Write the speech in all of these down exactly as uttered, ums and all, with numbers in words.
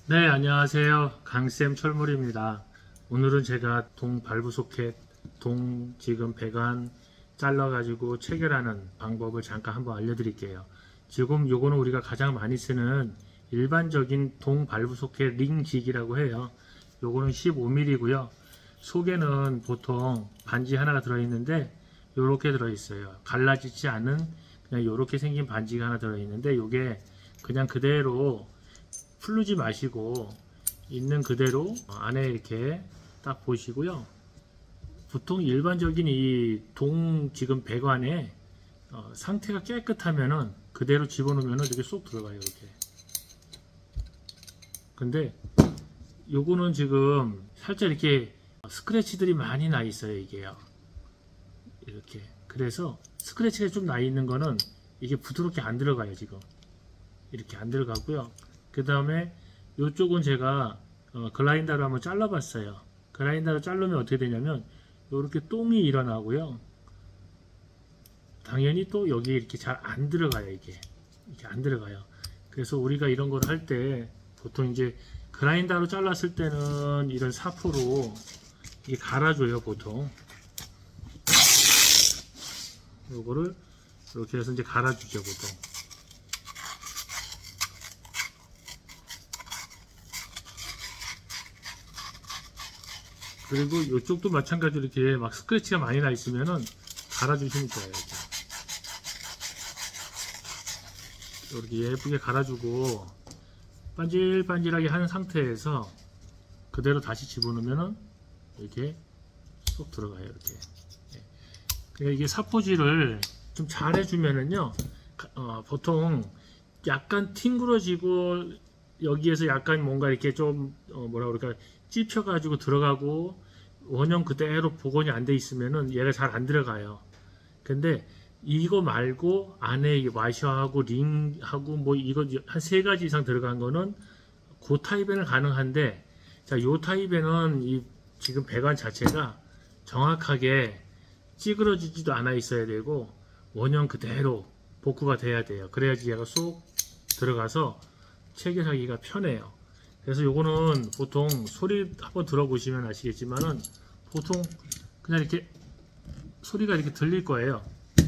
네, 안녕하세요. 강쌤 철물입니다. 오늘은 제가 동 발부 소켓, 동 지금 배관 잘라가지고 체결하는 방법을 잠깐 한번 알려드릴게요. 지금 요거는 우리가 가장 많이 쓰는 일반적인 동 발부 소켓 링 기기라고 해요. 요거는 십오 밀리미터고요. 속에는 보통 반지 하나가 들어있는데 요렇게 들어있어요. 갈라지지 않은 그냥 요렇게 생긴 반지가 하나 들어있는데 요게 그냥 그대로 풀르지 마시고 있는 그대로 안에 이렇게 딱 보시고요. 보통 일반적인 이 동 지금 배관에 어, 상태가 깨끗하면은 그대로 집어넣으면 이렇게 쏙 들어가요. 이렇게. 근데 요거는 지금 살짝 이렇게 스크래치들이 많이 나 있어요. 이게요. 이렇게. 그래서 스크래치가 좀 나 있는 거는 이게 부드럽게 안 들어가요. 지금. 이렇게 안 들어가고요. 그 다음에 이쪽은 제가 어, 글라인더로 한번 잘라봤어요. 글라인더로 자르면 어떻게 되냐면 이렇게 똥이 일어나고요. 당연히 또 여기 이렇게 잘 안 들어가요. 이게 이렇게 안 들어가요. 그래서 우리가 이런 걸 할 때 보통 이제 글라인더로 잘랐을 때는 이런 사포로 이게 갈아줘요. 보통 요거를 이렇게 해서 이제 갈아주죠. 보통. 그리고 이쪽도 마찬가지로 이렇게 막 스크래치가 많이 나 있으면은 갈아주시면 좋아요. 이렇게. 이렇게 예쁘게 갈아주고 반질반질하게 한 상태에서 그대로 다시 집어넣으면은 이렇게 쏙 들어가요. 이렇게. 그러니까 이게 사포질을 좀 잘 해주면은요, 어, 보통 약간 튕그러지고 여기에서 약간 뭔가 이렇게 좀 어, 뭐라 그럴까 찝혀 가지고 들어가고 원형 그대로 복원이 안 돼 있으면은 얘가 잘 안 들어가요. 근데 이거 말고 안에 와셔하고 링하고 뭐 이거 한 세 가지 이상 들어간 거는 그 타입에는 가능한데, 자, 요 타입에는 이 지금 배관 자체가 정확하게 찌그러지지도 않아 있어야 되고 원형 그대로 복구가 돼야 돼요. 그래야지 얘가 쏙 들어가서 체결하기가 편해요. 그래서 요거는 보통 소리 한번 들어보시면 아시겠지만은 보통 그냥 이렇게 소리가 이렇게 들릴 거예요.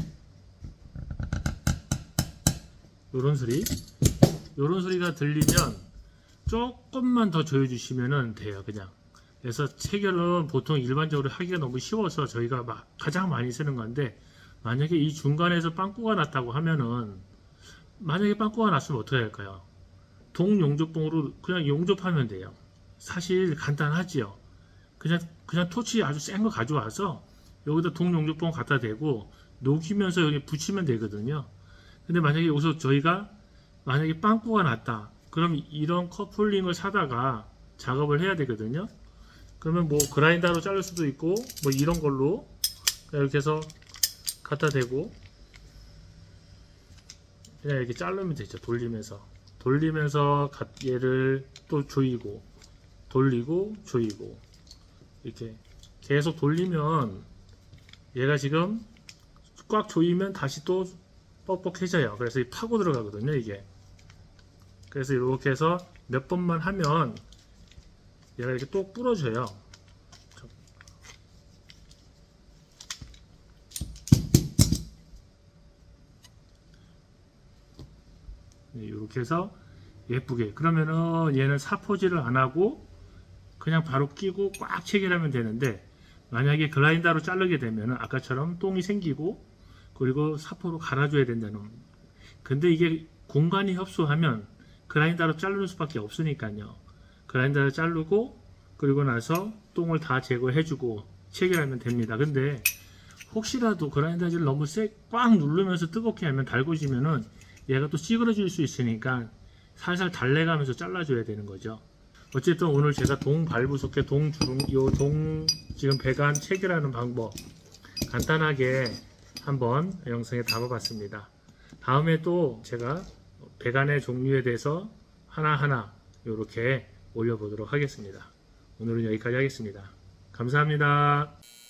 요런 소리. 요런 소리가 들리면 조금만 더 조여주시면 돼요. 그냥. 그래서 체결은 보통 일반적으로 하기가 너무 쉬워서 저희가 막 가장 많이 쓰는 건데, 만약에 이 중간에서 빵꾸가 났다고 하면은, 만약에 빵꾸가 났으면 어떻게 할까요? 동용접봉으로 그냥 용접하면 돼요. 사실 간단하지요. 그냥 그냥 토치 아주 센 거 가져와서 여기다 동용접봉 갖다 대고 녹이면서 여기 붙이면 되거든요. 근데 만약에 여기서 저희가 만약에 빵꾸가 났다, 그럼 이런 커플링을 사다가 작업을 해야 되거든요. 그러면 뭐 그라인더로 자를 수도 있고 뭐 이런 걸로 이렇게 해서 갖다 대고 그냥 이렇게 자르면 되죠. 돌리면서 돌리면서 얘를 또 조이고 돌리고 조이고 이렇게 계속 돌리면 얘가 지금 꽉 조이면 다시 또 뻑뻑해져요. 그래서 파고 들어가거든요. 이게. 그래서 이렇게 해서 몇 번만 하면 얘가 이렇게 또 부러져요. 네, 이렇게 해서 예쁘게. 그러면은 얘는 사포질을 안 하고 그냥 바로 끼고 꽉 체결하면 되는데, 만약에 글라인더로 자르게 되면은 아까처럼 똥이 생기고 그리고 사포로 갈아줘야 된다는. 근데 이게 공간이 협소하면 글라인더로 자르는 수밖에 없으니까요. 글라인더로 자르고 그리고 나서 똥을 다 제거해주고 체결하면 됩니다. 근데 혹시라도 글라인더를 너무 세 꽉 누르면서 뜨겁게 하면 달궈지면은 얘가 또 찌그러질 수 있으니까 살살 달래가면서 잘라줘야 되는 거죠. 어쨌든 오늘 제가 동 발부 소켓, 동 주름, 요 동 지금 배관 체결하는 방법 간단하게 한번 영상에 담아봤습니다. 다음에 또 제가 배관의 종류에 대해서 하나하나 이렇게 올려보도록 하겠습니다. 오늘은 여기까지 하겠습니다. 감사합니다.